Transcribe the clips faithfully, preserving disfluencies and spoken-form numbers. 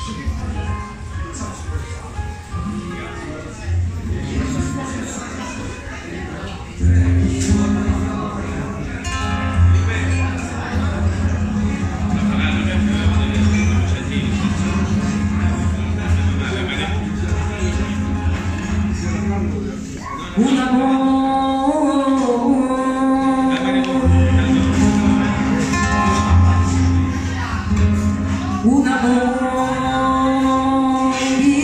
Un amor, un amor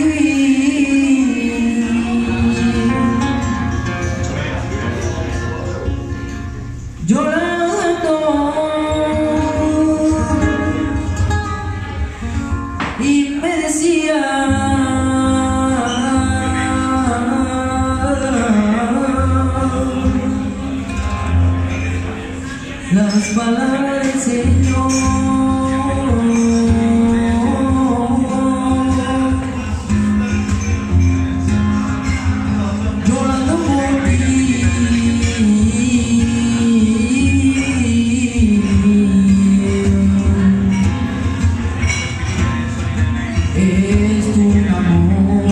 vivir, llorando y me decía las palabras del Señor, llorando por ti. Es un amor,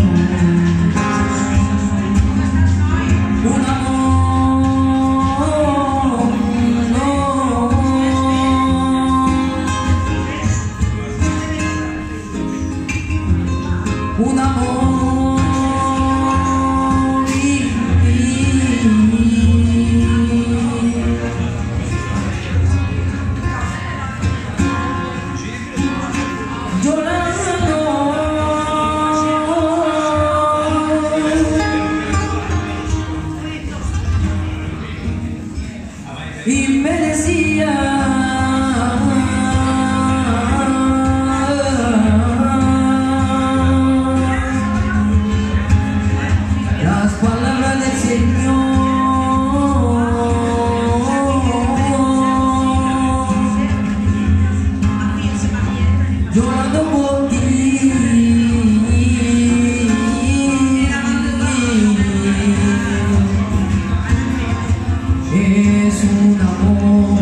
un amor, no. Un amor vivir, llorando y me decía las palabras del Señor, llorando por ti. Es un amor,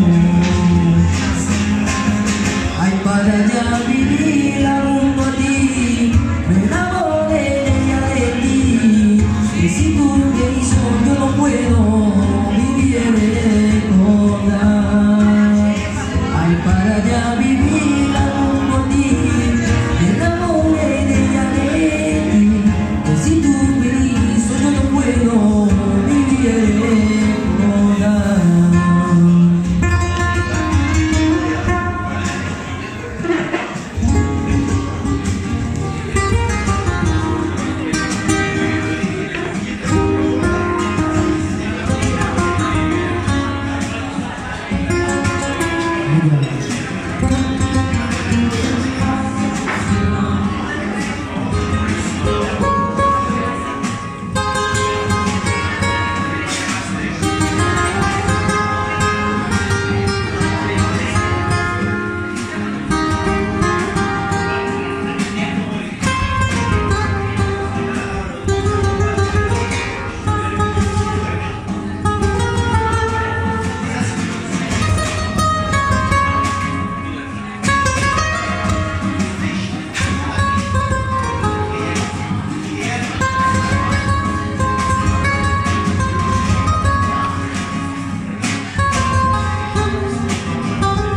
ay, para ya vivir junto a ti, me enamoré de ella, de ti. Y si tú me hizo, yo no puedo vivir en recordar. Ay, para ya vivir junto a ti, me enamoré de ella, de ti. Y si tú me hizo, yo no puedo vivir en recordar.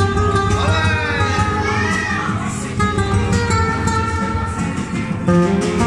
Thank you.